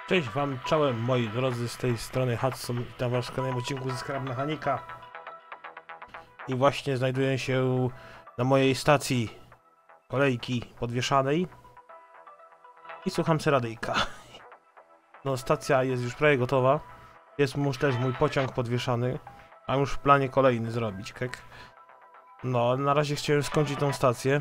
Cześć wam, czołem moi drodzy, z tej strony Hudson. Witam was w kolejnym odcinku ze Scrap Mechanika. I właśnie znajduję się na mojej stacji kolejki podwieszanej i słucham se radyjka. No, stacja jest już prawie gotowa. Jest już też mój pociąg podwieszany. Mam już w planie kolejny zrobić, kek. No, na razie chciałem skończyć tą stację.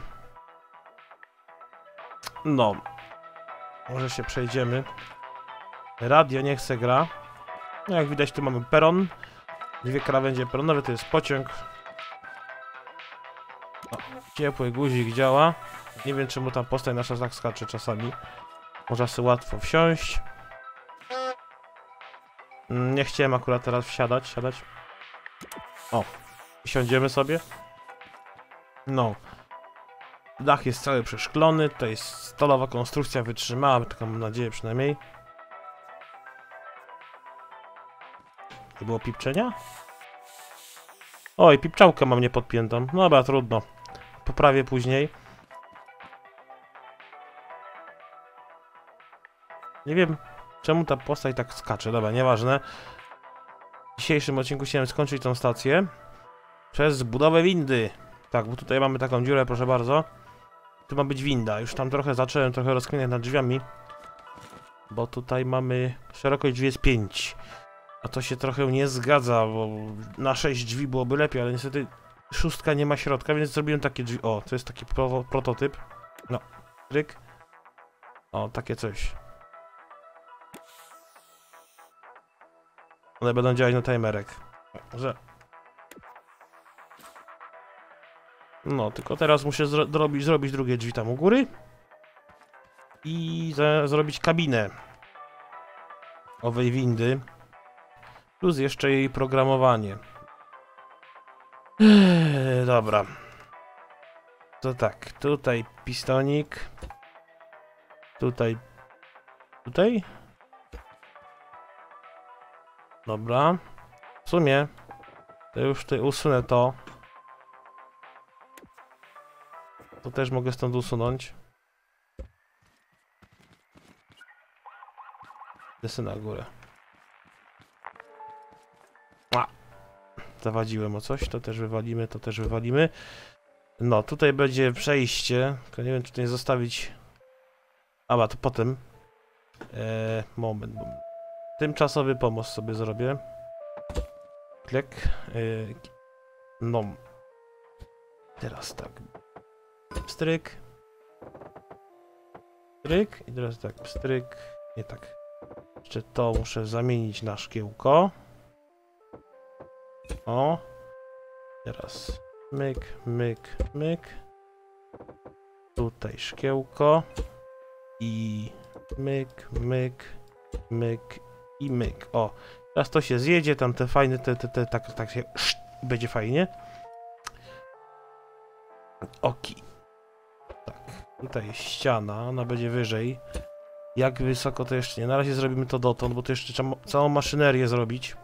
No, może się przejdziemy. Radio nie chce gra. No, jak widać, tu mamy peron. Dwie krawędzie peronowe, to jest pociąg. O, ciepły guzik działa. Nie wiem, czemu tam postać nasza tak skacze czasami. Można sobie łatwo wsiąść. Nie chciałem akurat teraz siadać. O, siądziemy sobie. No. Dach jest cały przeszklony. To jest stalowa konstrukcja, wytrzymała, taką mam nadzieję przynajmniej. Nie było pipczenia? Oj, pipczałkę mam niepodpiętą. No dobra, trudno. Poprawię później. Nie wiem, czemu ta postać tak skacze. Dobra, nieważne. W dzisiejszym odcinku chciałem skończyć tą stację przez budowę windy. Tak, bo tutaj mamy taką dziurę, proszę bardzo. Tu ma być winda. Już tam zacząłem trochę rozkminiać nad drzwiami. Bo tutaj mamy szerokość drzwi jest 5. A to się trochę nie zgadza, bo na 6 drzwi byłoby lepiej, ale niestety 6 nie ma środka, więc zrobiłem takie drzwi. O, to jest taki prototyp. No, tryk. O, takie coś. One będą działać na timerek. Że... No, tylko teraz muszę zrobić drugie drzwi tam u góry. I zrobić kabinę owej windy. Plus jeszcze jej programowanie. Dobra. To tak, tutaj pistonik. Tutaj. Dobra. W sumie to już tutaj usunę to. To też mogę stąd usunąć. Desy na górę. Zawadziłem o coś, to też wywalimy, No, tutaj będzie przejście, tylko nie wiem, czy to nie zostawić... A, to potem. Moment. Tymczasowy pomost sobie zrobię. Klek. No. Teraz tak. Pstryk. Pstryk. I teraz tak, pstryk. Nie tak. Jeszcze to muszę zamienić na szkiełko. O. Teraz myk. Tutaj szkiełko. I myk. I myk. O. Teraz to się zjedzie, tam te fajne, tak się... Będzie fajnie. Oki. Tak. Tutaj jest ściana, ona będzie wyżej. Jak wysoko to jeszcze nie. Na razie zrobimy to dotąd, bo to jeszcze trzeba całą maszynerię zrobić.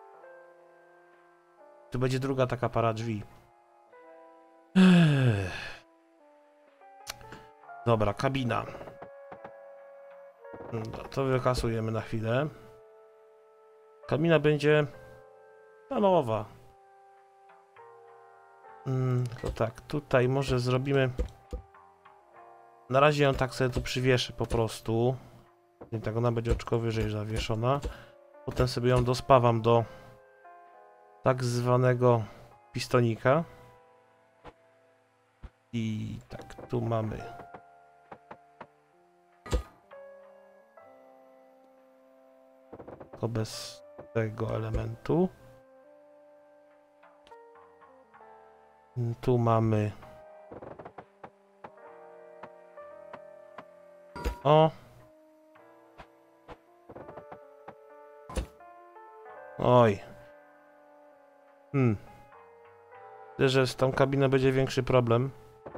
Tu będzie druga taka para drzwi. Dobra, kabina. To wykasujemy na chwilę. Kabina będzie stalowa. To tak, tutaj może zrobimy... Na razie ją tak sobie tu przywieszę po prostu. I tak ona będzie oczko wyżej zawieszona. Potem sobie ją dospawam do tak zwanego pistonika. I tak, tu mamy. Tylko bez tego elementu. Tu mamy. O. Oj. Myślę, że z tą kabiną będzie większy problem.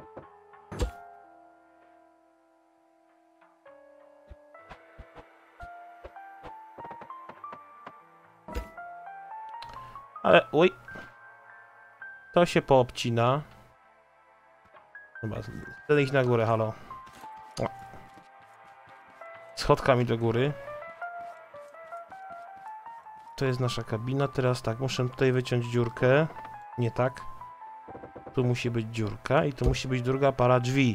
Ale, oj. To się poobcina. Dobra, chcę iść na górę, halo. Schodkami do góry. to jest nasza kabina. Teraz tak, muszę tutaj wyciąć dziurkę. Nie tak. Tu musi być dziurka i tu musi być druga para drzwi.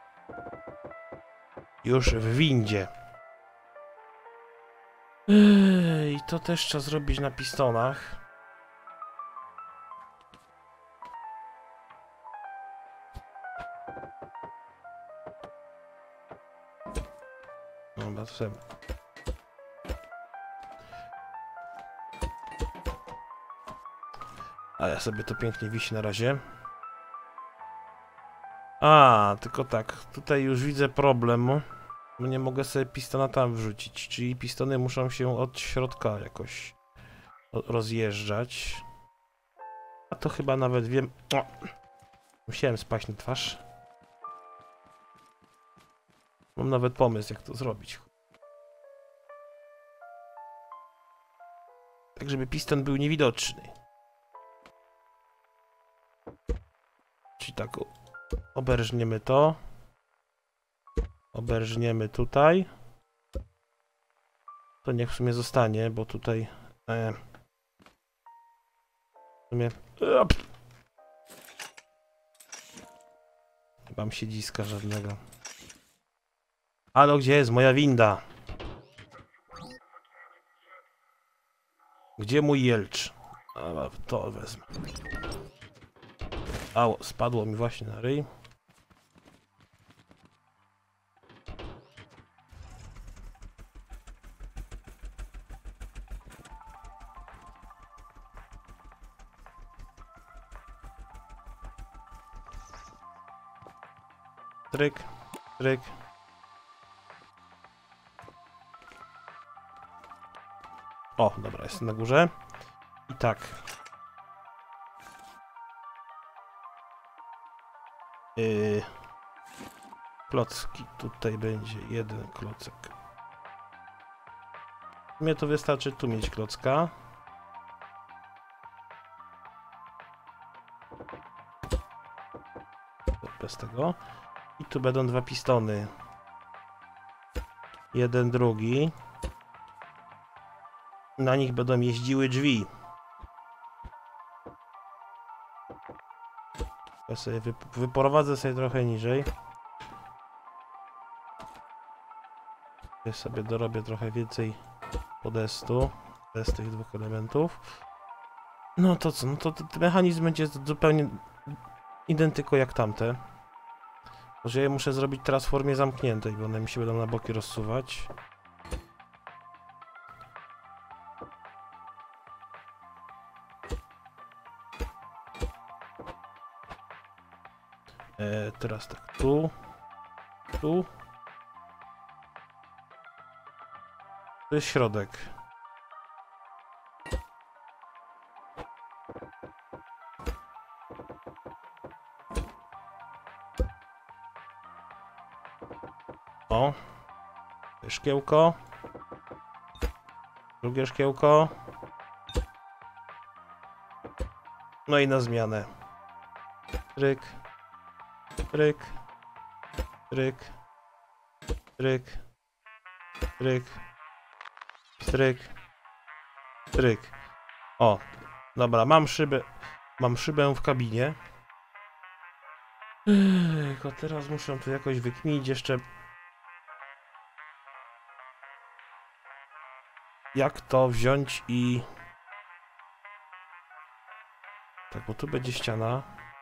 Już w windzie. I to też trzeba zrobić na pistonach. Dobra, to sobie... A ja sobie to pięknie wisi na razie. A, tylko tak, tutaj już widzę problem. Bo nie mogę sobie pistona tam wrzucić, czyli pistony muszą się od środka jakoś rozjeżdżać. A to chyba nawet wiem... O! Musiałem spaść na twarz. Mam nawet pomysł, jak to zrobić. Tak, żeby piston był niewidoczny. Czyli tak, oberżniemy to. Oberżniemy tutaj. To niech w sumie zostanie, bo tutaj... w sumie... Nie mam siedziska żadnego. Halo, gdzie jest moja winda? Gdzie mój jelcz? A, to wezmę. Au, spadło mi właśnie na ryj. Tryk, tryk. O, dobra, jestem na górze. I tak. Klocki. Tutaj będzie jeden klocek. Mnie to wystarczy tu mieć klocka. Bez tego. I tu będą dwa pistony. Jeden, drugi. Na nich będą jeździły drzwi. Ja sobie wyprowadzę sobie trochę niżej. Ja sobie dorobię trochę więcej podestu. Bez tych dwóch elementów. No to co? No to ten mechanizm będzie zupełnie identyko jak tamte. Może ja muszę zrobić teraz w formie zamkniętej, bo one mi się będą na boki rozsuwać. Teraz tak, tu. Tu. To jest środek. O. Szkiełko. Drugie szkiełko. No i na zmianę. Tryk. Tryk. Tryk. Tryk. Tryk. Tryk. Tryk. O. Dobra, mam szybę. Mam szybę w kabinie. Tylko teraz muszę tu jakoś wykminić jeszcze. Jak to wziąć i... Tak, bo tu będzie ściana.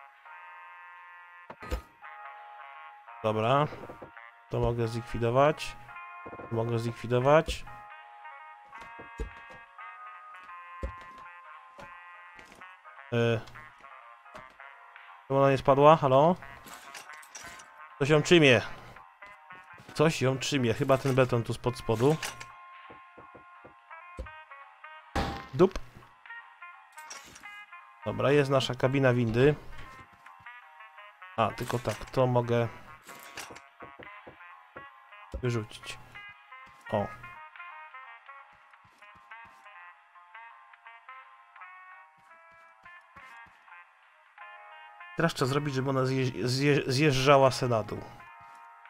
Dobra. To mogę zlikwidować. Mogę zlikwidować. Czemu ona nie spadła? Halo? Coś ją trzymie. Coś ją trzymie. Chyba ten beton tu spod spodu. Dup. Dobra, jest nasza kabina windy. A, tylko tak, to mogę wyrzucić. O. Teraz trzeba zrobić, żeby ona zjeżdżała se na dół.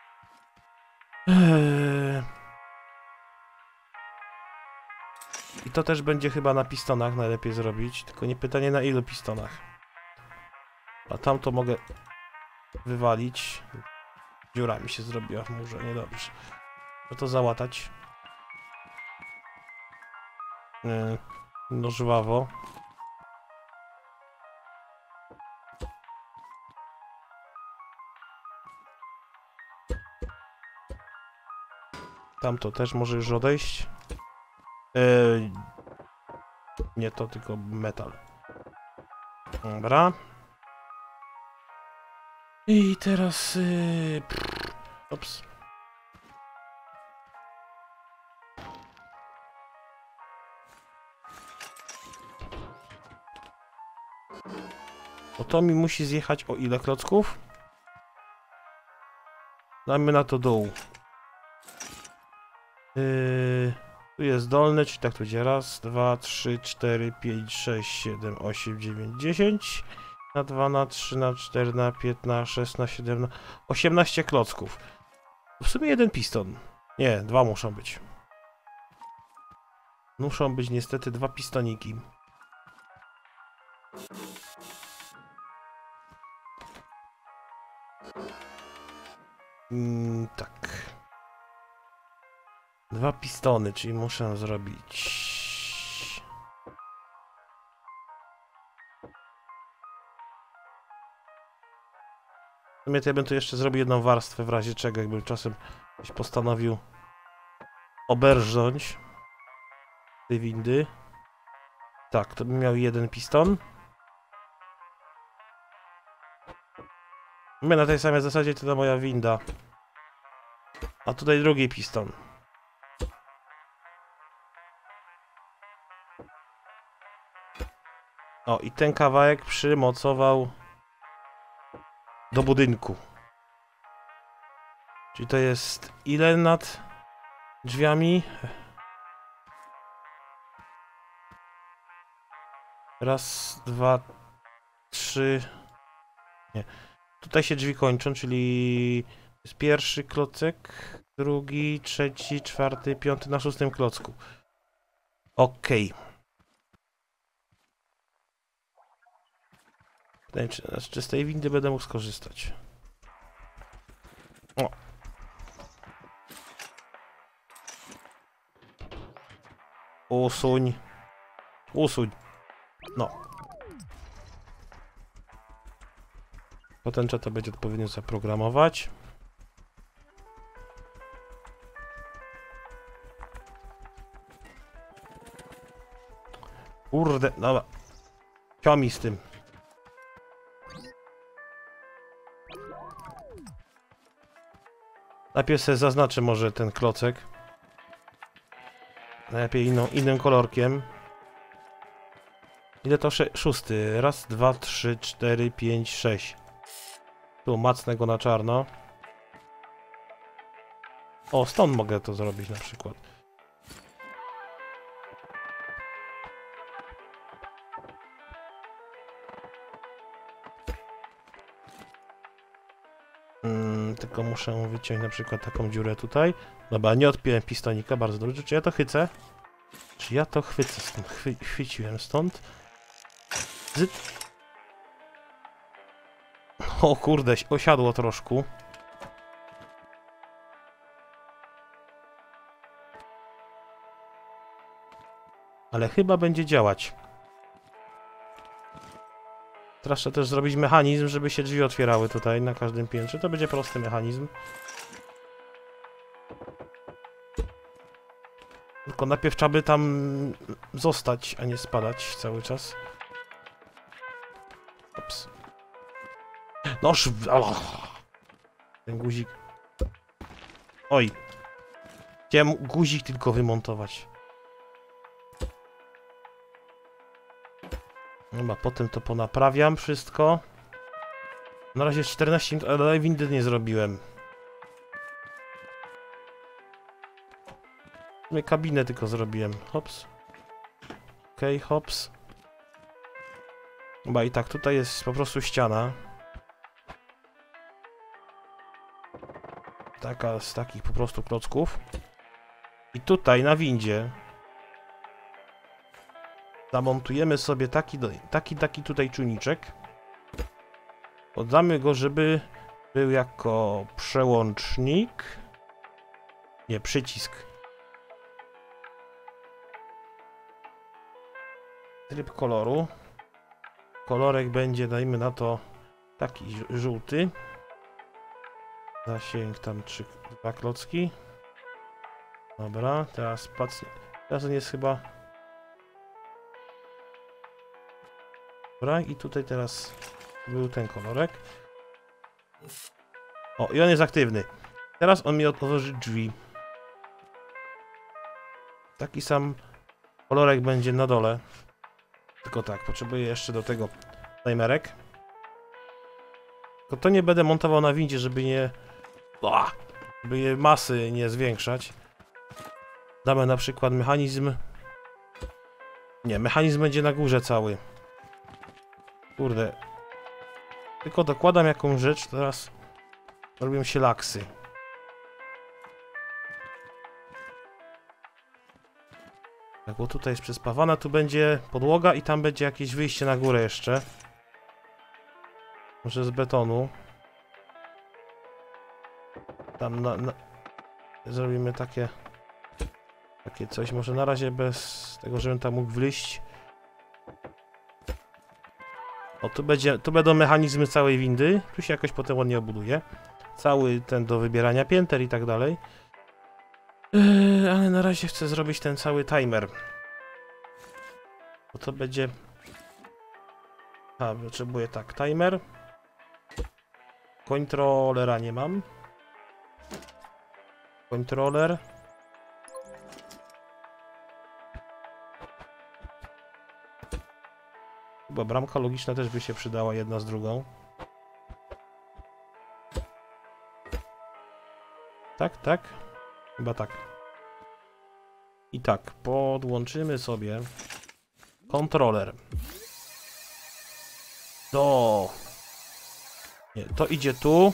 I to też będzie chyba na pistonach najlepiej zrobić, tylko nie pytanie na ilu pistonach. A tam to mogę wywalić. Dziura mi się zrobiła w murze, niedobrze. No to załatać. No żwawo. Tamto też może już odejść. Nie to, tylko metal. Dobra. I teraz... Ops. Bo to mi musi zjechać o ile klocków? Dajmy na to dół. Tu jest dolny, czyli tak to będzie. Raz, 2, 3, 4, 5, 6, 7, 8, 9, 10. Na 2, na 3, na 4, na 5, na 6, na 7, na 18 klocków. W sumie jeden piston. Nie, dwa muszą być. Muszą być niestety dwa pistoniki. Tak. Dwa pistony, czyli muszę zrobić... W sumie to ja bym tu jeszcze zrobił jedną warstwę w razie czego, jakbym czasem postanowił oberżnąć tej windy. Tak, to bym miał jeden piston. My na tej samej zasadzie to moja winda. A tutaj drugi piston. O, i ten kawałek przymocował do budynku. Czyli to jest ile nad drzwiami? Raz, dwa, trzy... Nie. Tutaj się drzwi kończą, czyli jest pierwszy klocek, drugi, trzeci, czwarty, piąty na szóstym klocku. Okej. Pytanie, czy z tej windy będę mógł skorzystać. O. Usuń. Usuń. No. Potem trzeba to będzie odpowiednio zaprogramować. Kurde, dobra. Ciomi z tym. Najpierw sobie zaznaczę może ten klocek. Najlepiej innym kolorkiem. Ile to? Szósty. Raz, dwa, trzy, cztery, pięć, sześć. Tu macnę go na czarno. O, stąd mogę to zrobić na przykład. Tylko muszę wyciąć na przykład taką dziurę tutaj. Dobra, nie odpiłem pistonika, bardzo dobrze. Czy ja to chycę? Czy ja to chwycę stąd? Chwyciłem stąd. O kurde, osiadło troszkę. Ale chyba będzie działać. Teraz trzeba też zrobić mechanizm, żeby się drzwi otwierały tutaj na każdym piętrze. To będzie prosty mechanizm. Tylko najpierw trzeba by tam zostać, a nie spadać cały czas. Ops. Noż! Ten guzik. Oj. Chciałem guzik tylko wymontować. Chyba potem to ponaprawiam wszystko. Na razie 14 minut, ale windy nie zrobiłem. Kabinę tylko zrobiłem. Hops. Okej, hops. Chyba i tak, tutaj jest po prostu ściana. Taka z takich po prostu klocków. I tutaj na windzie Zamontujemy sobie taki tutaj czujniczek. Poddamy go, żeby był jako przełącznik. Nie, przycisk. Tryb koloru. Kolorek będzie, dajmy na to, taki żółty. Zasięg tam 2 klocki. Dobra, teraz patrzę. Teraz on jest chyba... Dobra, i tutaj teraz był ten kolorek. O, i on jest aktywny. Teraz on mi otworzy drzwi. Taki sam kolorek będzie na dole. Tylko tak, potrzebuję jeszcze do tego timerek. Tylko to nie będę montował na windzie, żeby nie... żeby je masy nie zwiększać. Damy na przykład mechanizm... Nie, mechanizm będzie na górze cały. Kurde. Tylko dokładam jakąś rzecz, teraz robią się laksy. Tak, bo tutaj jest przespawana, tu będzie podłoga i tam będzie jakieś wyjście na górę jeszcze. Może z betonu. Tam zrobimy takie coś, może na razie bez tego, żebym tam mógł wleźć. O, tu będą mechanizmy całej windy, tu się jakoś potem ładnie obuduje. Cały ten do wybierania pięter i tak dalej. Ale na razie chcę zrobić ten cały timer. Bo to będzie... potrzebuję tak, timer. Kontrolera nie mam. Kontroler. Chyba bramka logiczna też by się przydała jedna z drugą. Tak, tak? Chyba tak. I tak, podłączymy sobie kontroler do... Nie, to idzie tu.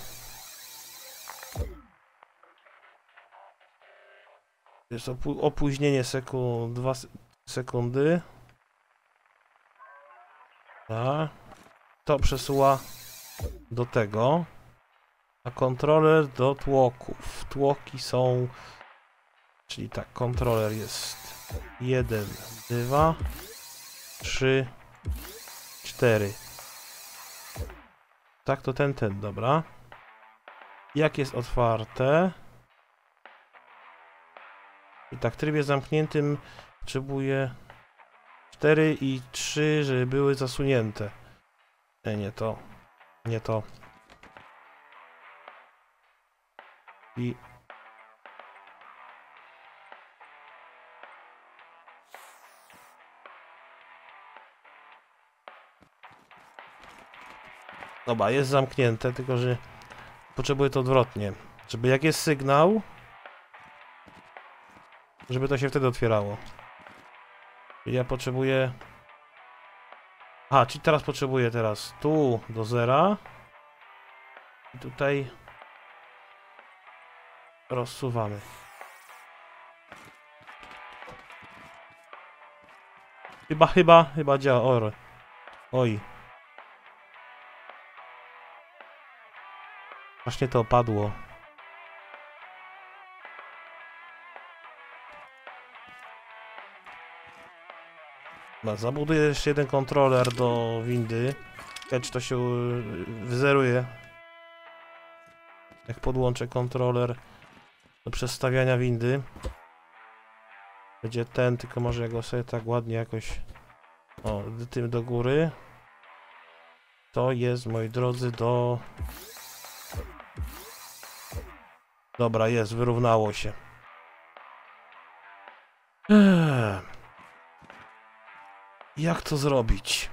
Jest opóźnienie 2 sekundy. Tak. To przesuwa do tego. A kontroler do tłoków. Tłoki są... Czyli tak, kontroler jest 1, 2, 3, 4. Tak, to ten, dobra. Jak jest otwarte? I tak, w trybie zamkniętym potrzebuję 4 i 3, żeby były zasunięte. Nie to. Nie to. I... Dobra, jest zamknięte, tylko że potrzebuję to odwrotnie. Żeby jak jest sygnał, żeby to się wtedy otwierało. I ja potrzebuję... Aha, czyli teraz potrzebuję tu do 0. I tutaj rozsuwamy. Chyba działa. Oj. Właśnie to opadło. Zabuduję jeszcze jeden kontroler do windy. Czy to się wyzeruje. Jak podłączę kontroler do przestawiania windy. Będzie ten, tylko może ja go sobie tak ładnie jakoś... O, tym do góry. To jest, moi drodzy, do... Dobra, jest, wyrównało się. Jak to zrobić?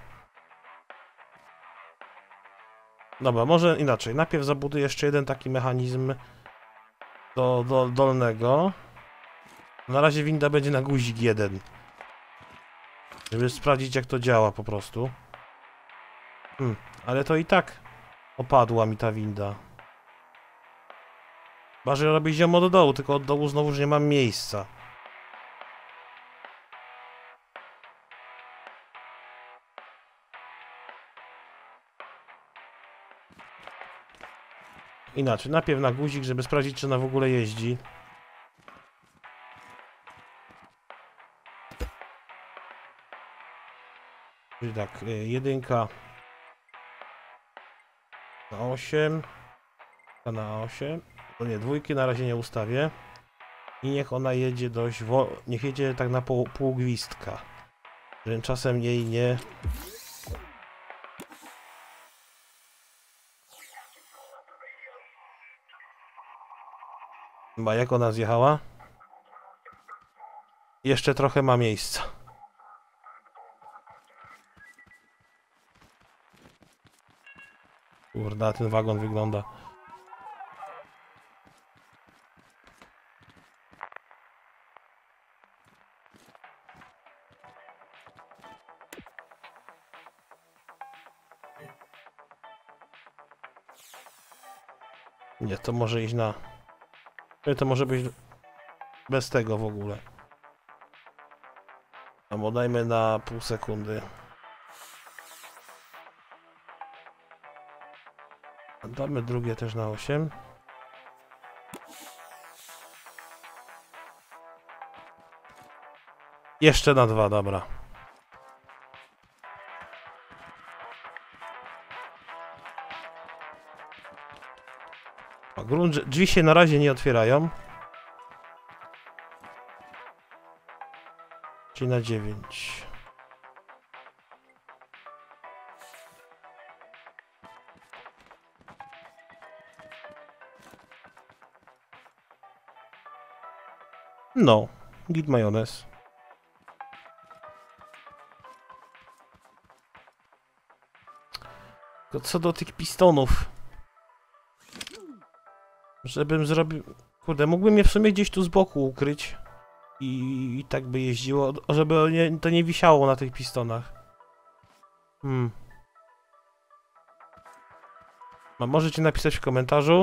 Dobra, może inaczej. Najpierw zabuduję jeszcze jeden taki mechanizm do dolnego. Na razie winda będzie na guzik 1. Żeby sprawdzić, jak to działa po prostu. Ale to i tak opadła mi ta winda. Chyba, że robię ją od dołu, tylko od dołu znowuż nie mam miejsca. Inaczej, najpierw na guzik, żeby sprawdzić, czy ona w ogóle jeździ. Czyli tak, jedynka na 8, na 8, no nie, dwójki na razie nie ustawię. I niech ona jedzie dość niech jedzie tak na pół gwizdka. Że czasem jej nie... Chyba jak ona zjechała? Jeszcze trochę ma miejsca. Kurde, ten wagon wygląda. Nie, to może iść na... To może być bez tego w ogóle. No dajmy na pół sekundy. Damy drugie też na 8. Jeszcze na 2, dobra. Drzwi się na razie nie otwierają. Czyli na 9. No, git majonez. Co do tych pistonów. Żebym zrobił... Kurde, mógłbym je w sumie gdzieś tu z boku ukryć. I tak by jeździło, żeby to nie wisiało na tych pistonach. Możecie napisać w komentarzu.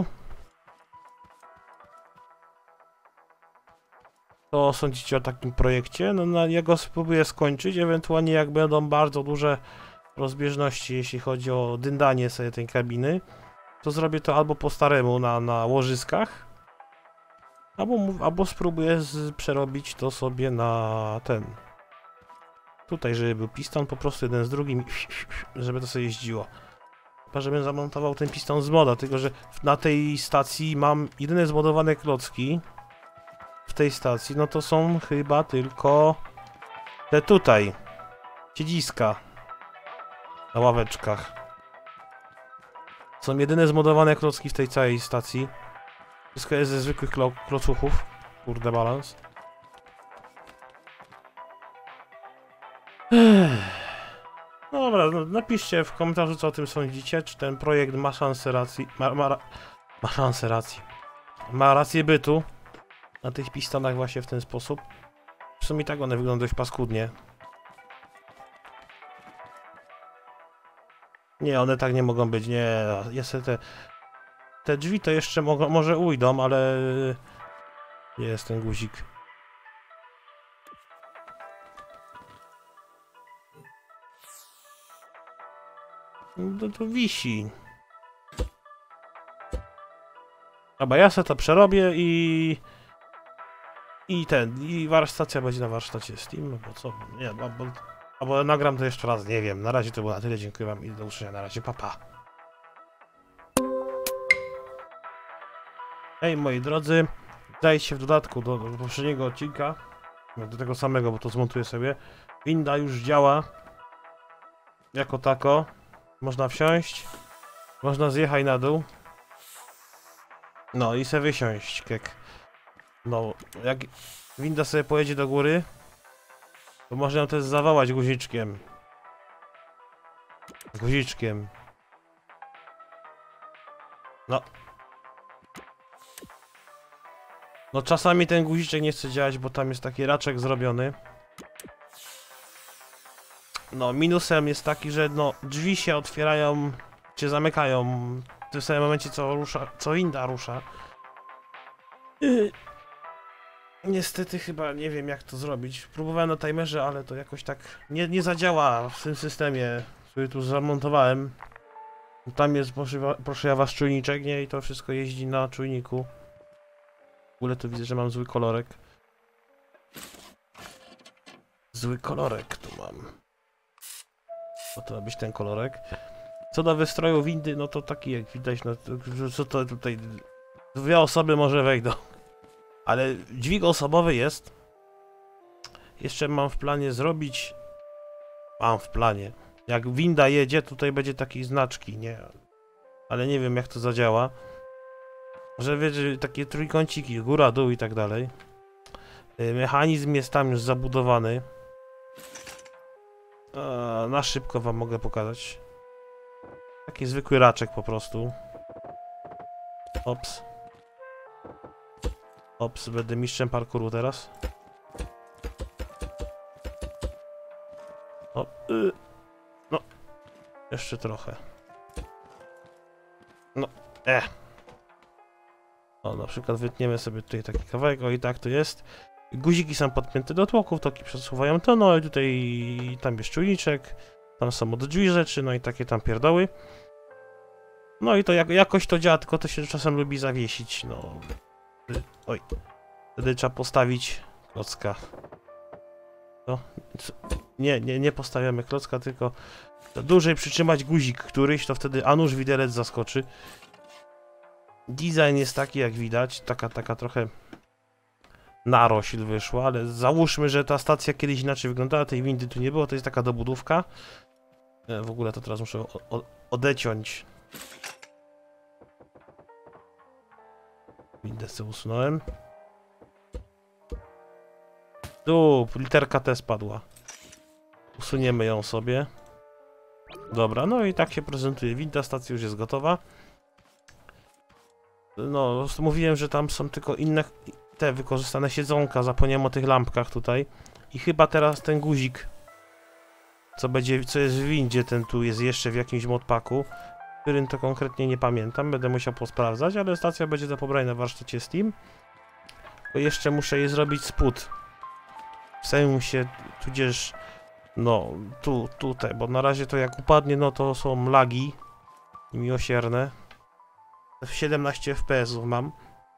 Co sądzicie o takim projekcie? No, ja go spróbuję skończyć, ewentualnie jak będą bardzo duże rozbieżności, jeśli chodzi o dyndanie sobie tej kabiny, to zrobię to albo po staremu na łożyskach, albo spróbuję przerobić to sobie na ten. Tutaj, żeby był piston po prostu jeden z drugim, żeby to sobie jeździło. Chyba, żebym zamontował ten piston z moda, tylko że na tej stacji mam jedyne zmodowane klocki. W tej stacji, no to są chyba tylko te tutaj. Siedziska. Na ławeczkach. Są jedyne zmodowane klocki w tej całej stacji. Wszystko jest ze zwykłych klocuchów. Kurde, balans. Dobra, no, napiszcie w komentarzu, co o tym sądzicie. Czy ten projekt ma szansę racji... Ma szansę racji. Ma rację bytu. Na tych pistonach właśnie w ten sposób. W sumie tak one wyglądają dość paskudnie. Nie, one tak nie mogą być, nie. Te drzwi to jeszcze może ujdą, ale... Jest ten guzik. To wisi. Dobra, ja sobie to przerobię i stacja będzie na warsztacie Steam, bo co? Nie, albo nagram to jeszcze raz, nie wiem. Na razie to było na tyle, dziękuję wam i do usłyszenia. Na razie, pa. Hej, moi drodzy, dajcie w dodatku do poprzedniego odcinka, do tego samego, bo to zmontuję sobie. Winda już działa. Jako tako. Można wsiąść. Można zjechać na dół. No i sobie wysiąść, kek. No, jak winda sobie pojedzie do góry, to można ją też zawołać guziczkiem. Guziczkiem. No. No czasami ten guziczek nie chce działać, bo tam jest taki raczek zrobiony. No, minusem jest taki, że no, drzwi się otwierają, czy zamykają w tym samym momencie, co winda rusza. Niestety chyba nie wiem, jak to zrobić. Próbowałem na timerze, ale to jakoś tak nie zadziała w tym systemie, który tu zamontowałem. Tam jest, proszę ja was, czujniczek, nie? I to wszystko jeździ na czujniku. W ogóle tu widzę, że mam zły kolorek. Zły kolorek tu mam. Po to ma być ten kolorek. Co do wystroju windy, no to taki jak widać, no co to tutaj... 2 osoby może wejdą. Ale dźwig osobowy jest. Jeszcze mam w planie zrobić... Mam w planie. Jak winda jedzie, tutaj będzie takiej znaczki, nie? Ale nie wiem jak to zadziała. Że wiecie, takie trójkąciki, góra, dół i tak dalej. Mechanizm jest tam już zabudowany. Na szybko wam mogę pokazać. Taki zwykły raczek po prostu. Ops. Ops, będę mistrzem parkouru teraz. O, no. Jeszcze trochę. No, O, na przykład wytniemy sobie tutaj taki kawałek, o i tak to jest. Guziki są podpięte do tłoków, toki przesuwają to, no i tutaj tam jest czujniczek, tam są od drzwi rzeczy, no i takie tam pierdoły. No i to jakoś to działa, tylko to się czasem lubi zawiesić, no. Oj. Wtedy trzeba postawić klocka. No, nie postawiamy klocka, tylko dłużej przytrzymać guzik któryś, to wtedy a nuż widelec zaskoczy. Design jest taki, jak widać, taka trochę narośl wyszła, ale załóżmy, że ta stacja kiedyś inaczej wyglądała, tej windy tu nie było, to jest taka dobudówka. W ogóle to teraz muszę odeciąć. Windę sobie usunąłem. Tu, literka T spadła. Usuniemy ją sobie. Dobra, no i tak się prezentuje winda, stacja już jest gotowa. No, mówiłem, że tam są tylko inne te wykorzystane siedzonka, zapomniałem o tych lampkach tutaj. I chyba teraz ten guzik, co jest w windzie, ten tu jest jeszcze w jakimś modpacku, którym to konkretnie nie pamiętam, będę musiał posprawdzać, ale stacja będzie do pobrania na warsztacie Steam. Tylko jeszcze muszę jej zrobić spód. W samym się, tudzież, no, tutaj, bo na razie to jak upadnie, no to są lagi miłosierne. 17 FPS mam.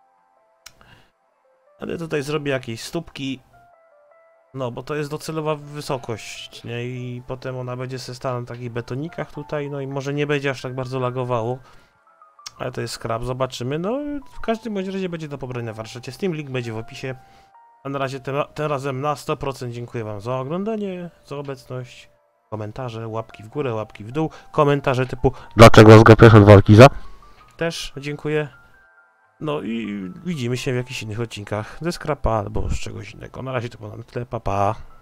Ale tutaj zrobię jakieś stópki. No, bo to jest docelowa wysokość, nie? I potem ona będzie se stała na takich betonikach tutaj, no i może nie będzie aż tak bardzo lagowało. Ale to jest scrap, zobaczymy. No, w każdym bądź razie będzie do pobrania na warsztacie Steam, link będzie w opisie. A na razie tym razem na 100% dziękuję wam za oglądanie, za obecność. Komentarze, łapki w górę, łapki w dół. Komentarze typu dlaczego zgapiasz od walki za? Też dziękuję. No i widzimy się w jakichś innych odcinkach ze Scrapa albo z czegoś innego. Na razie to było na tyle, pa pa.